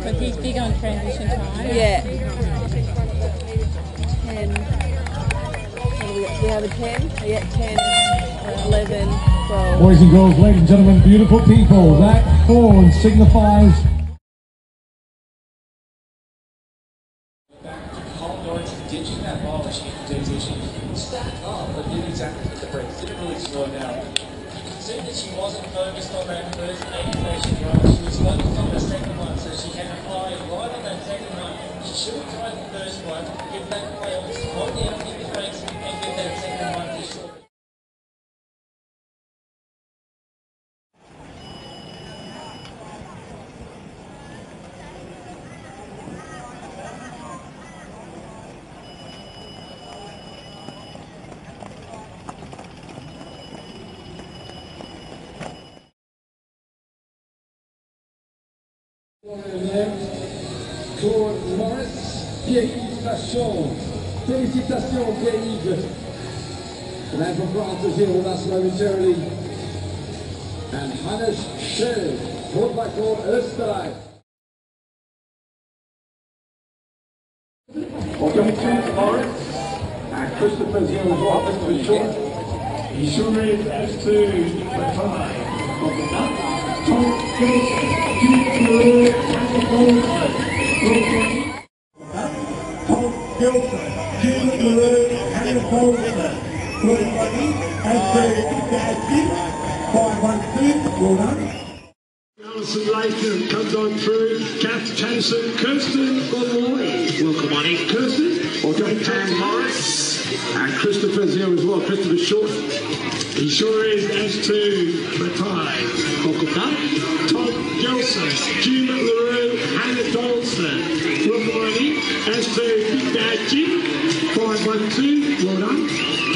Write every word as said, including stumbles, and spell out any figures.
but he's big on transition time. Yeah. ten. We, we have a ten? Yeah, ten, eleven, twelve. Boys and girls, ladies and gentlemen, beautiful people, that forward signifies... Ditching that ball that she did, she stacked up, but didn't exactly hit the brakes, didn't really slow down. You can see that she wasn't focused on that first eight station run, she was focused on the second one, so she had to fly right on that second one. She should have tried the first one, get that play on, slow down, hit the brakes, and get that second one to short. Pour Morris, Pierre-Yves Vachon. Félicitations Pierre-Yves. And then from France to zero, that's momentarily. And Hannes Schell, Rotbachor, Österreich. Welcome to Morris. And Christopher zero, Christopher Short. He sure is as to the time. Welcome up. Tom Gilson, Jim Leroux, and Goldsmith. Tom Gilson, Jim Leroux, and Goldsmith. As the Daddy, five one two, well done. Alison Latham comes on through. Kath Tennyson, Kirsten, good morning. Welcome, Money. Kirsten, welcome, Pam Morris, and Christopher Zero as well. Christopher Short. He sure is as to retired. Welcome up. Tom Gilson, Jim Leroux, Hannah Donaldson. Welcome, Money. As to Big Dad Jim, five one two, well done.